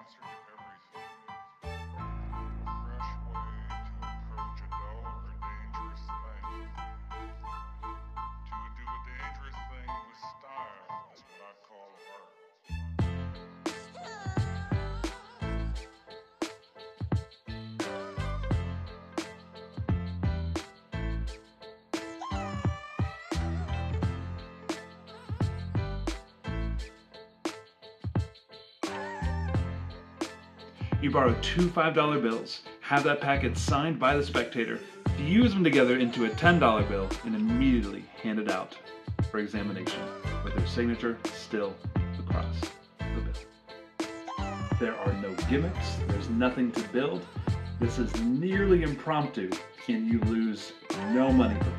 You borrow two $5 bills, have that packet signed by the spectator, fuse them together into a $10 bill, and immediately hand it out for examination, with their signature still across the bill. There are no gimmicks, there's nothing to build. This is nearly impromptu, and you lose no money for